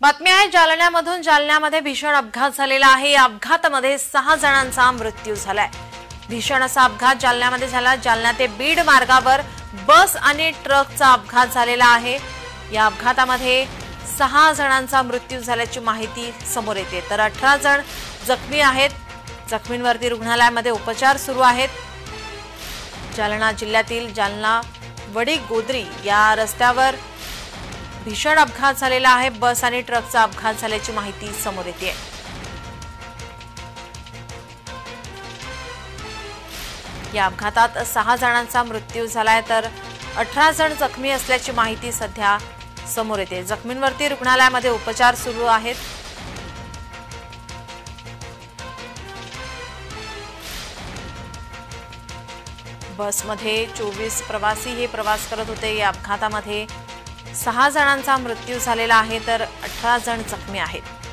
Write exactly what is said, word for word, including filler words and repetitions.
बातमी आहे जालन्यामधून। जालन्यामध्ये भीषण अपघात झालेला आहे। या अपघातामध्ये सहा जणांचा मृत्यू झालाय। भीषण असा अपघात जालन्यामध्ये झाला। जालना ते बीड मार्गावर बस आणि ट्रकचा अपघात झालेला आहे। या अपघातामध्ये सहा जणांचा मृत्यू झाल्याची माहिती समोर येते, तर अठरा जण जखमी आहेत। जखमींवरती रुग्णालयामध्ये उपचार सुरू आहेत। जालना जिल्ह्यातील जालना वडी गोदरी या रस्त्यावर भीषण अपघात झालेला आहे। बस आणि ट्रकचा अपघात झाल्याची माहिती समोर येते। या अपघातात सहा जणांचा मृत्यू झालाय, तर अठरा जण जखमी असल्याची माहिती सध्या समोर येते। जखमींवरती रुग्णालयामध्ये उपचार सुरू आहेत। बसमध्ये चोवीस प्रवासी हे प्रवास करत होते। या अपघातामध्ये सहा जणांचा मृत्यू झालेला आहे, तर अठरा जण जखमी आहेत।